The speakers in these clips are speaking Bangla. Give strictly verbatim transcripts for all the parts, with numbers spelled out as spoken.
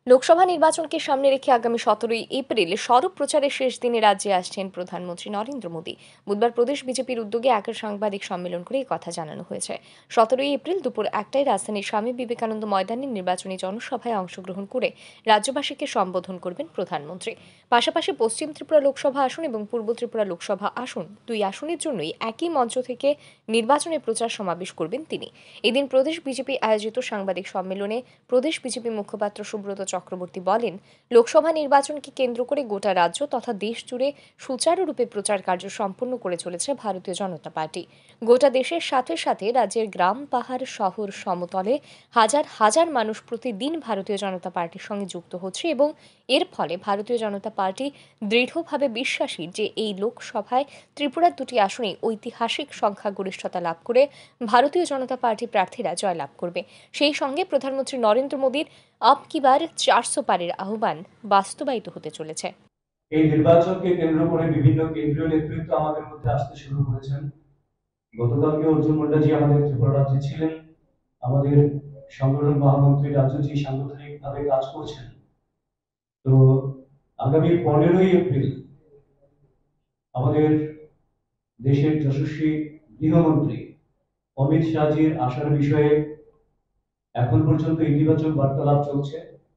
লোকসভা নির্বাচনকে সামনে রেখে আগামী সতেরোই এপ্রিল সড়ক প্রচারের শেষ দিনে রাজ্যে আসছেন প্রধানমন্ত্রী নরেন্দ্র মোদী। বুধবার প্রদেশ বিজেপির উদ্যোগে এক সাংবাদিক সম্মেলন করে এই কথা জানানো হয়েছে। সতেরোই এপ্রিল দুপুর একটায় রাজধানীর স্বামী বিবেকানন্দ ময়দানে নির্বাচনী জনসভায় অংশগ্রহণ করে রাজ্যবাসীকে সম্বোধন করবেন প্রধানমন্ত্রী। পাশাপাশি পশ্চিম ত্রিপুরা লোকসভা আসন এবং পূর্ব ত্রিপুরা লোকসভা আসন দুই আসনের জন্যই একই মঞ্চ থেকে নির্বাচনী প্রচার সমাবেশ করবেন তিনি। এদিন প্রদেশ বিজেপি আয়োজিত সাংবাদিক সম্মেলনে প্রদেশ বিজেপি মুখপাত্র সুব্রত চক্রবর্তী বলেন, লোকসভা নির্বাচনকে কেন্দ্র করে গোটা রাজ্য তথা দেশ জুড়ে সুচারুরূপে প্রচার কার্য সম্পন্ন করে চলেছে ভারতীয় জনতা পার্টি। গোটা দেশের সাথে সাথে রাজ্যের গ্রাম, পাহাড়, শহর, সমতলে হাজার হাজার মানুষ প্রতিদিন ভারতীয় জনতা পার্টির সঙ্গে যুক্ত হচ্ছে এবং এর ফলে ভারতীয় জনতা পার্টি দৃঢ়ভাবে বিশ্বাসী যে এই লোকসভায় ত্রিপুরার দুটি আসনে ঐতিহাসিক সংখ্যাগরিষ্ঠতা লাভ করে ভারতীয় জনতা পার্টি প্রার্থীরা জয়লাভ করবে। সেই সঙ্গে প্রধানমন্ত্রী নরেন্দ্র মোদীর আপ কি বার চারশো পারের আহ্বান বাস্তবায়িত হতে চলেছে। এই নির্বাচনকে কেন্দ্র করে বিভিন্ন কেন্দ্রীয় নেতৃত্ব আমাদের মধ্যে আসতে শুরু করেছেন। গতকালকে অর্জুন মুন্ডাজি আমাদের ত্রিপুরা রাজ্যে ছিলেন। আমাদের সংগঠন মহামন্ত্রী রাজ্যজি সাংগঠনিকভাবে কাজ করছেন। তো আগামী পনেরোই এপ্রিল আমাদের দেশের যশস্বী গৃহমন্ত্রী অমিত শাহজির আসার বিষয়ে এখন পর্যন্ত ইতিবাচক বার্তালাপ চলছে।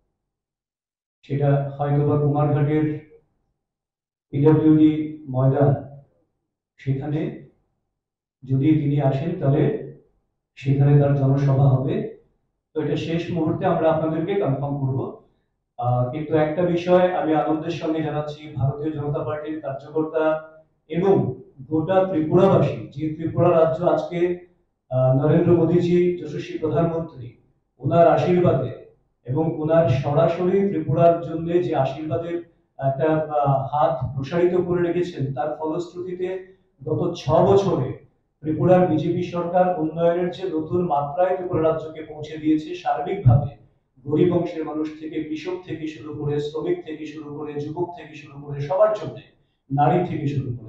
সেটা হয়তোবা কুমারঘাটের পিডব্লিউডি ময়দান, সেখানে যদি তিনি আসেন তাহলে সেখানে তার জনসভা হবে। তো এটা শেষ মুহূর্তে আমরা আপনাদেরকে কনফার্ম করব। কিন্তু একটা বিষয় আমি আনন্দের সঙ্গে জানাচ্ছি, ভারতীয় জনতা পার্টির কার্যকর্তা এবং গোটা ত্রিপুরাবাসী, যে ত্রিপুরা রাজ্য আজকে নরেন্দ্র মোদীজি যশস্বী প্রধানমন্ত্রী, ওনার আশীর্বাদে এবং ওনার সরাসরি ত্রিপুরার জন্য যে আশীর্বাদের একটা হাত প্রসারিত করে রেখেছেন, তার ফলশ্রুতিতে গত ছ বছরে ত্রিপুরার বিজেপি সরকার উন্নয়নের যে নতুন মাত্রায় ত্রিপুরা রাজ্যকে পৌঁছে দিয়েছে। সার্বিকভাবে গরিব অংশের মানুষ থেকে, কৃষক থেকে শুরু করে, শ্রমিক থেকে শুরু করে, যুবক থেকে শুরু করে, সবার জন্য, নারী থেকে শুরু করে।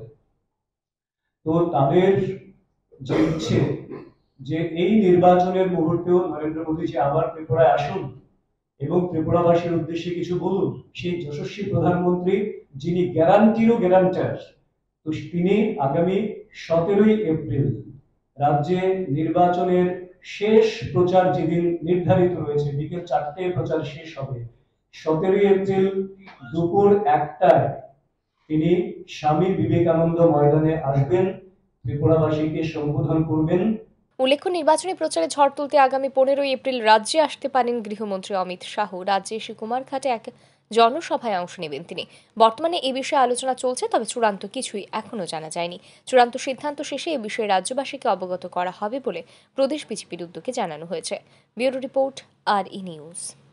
তো তাদের যে ইচ্ছে যে এই নির্বাচনের মুহূর্তেও নরেন্দ্র মোদীজি আবার ত্রিপুরায় আসুন এবং ত্রিপুরাবাসীর উদ্দেশ্যে কিছু বলুন, সেই যশস্বী প্রধানমন্ত্রী যিনি গ্যারান্টিরও গ্যারান্টার, তো তিনি আগামী সতেরোই এপ্রিল রাজ্যে নির্বাচনের শেষ প্রচার যেদিন নির্ধারিত রয়েছে, বিকেল চারটায় প্রচার শেষ হবে, সতেরোই এপ্রিল দুপুর একটায় তিনি স্বামী বিবেকানন্দ ময়দানে আসবেন, ত্রিপুরাবাসীকে সম্বোধন করবেন। উল্লেখ্য, নির্বাচনী প্রচারে ঝড় তুলতে আগামী পনেরোই এপ্রিল রাজ্যে আসতে পারেন গৃহমন্ত্রী অমিত শাহ। রাজ্যে এসে কুমারঘাটে এক জনসভায় অংশ নেবেন তিনি। বর্তমানে এ বিষয়ে আলোচনা চলছে, তবে চূড়ান্ত কিছুই এখনো জানা যায়নি। চূড়ান্ত সিদ্ধান্ত শেষে এ বিষয়ে রাজ্যবাসীকে অবগত করা হবে বলে প্রদেশ বিজেপির উদ্যোগে জানানো হয়েছে। ব্যুরো রিপোর্ট, আর ই নিউজ।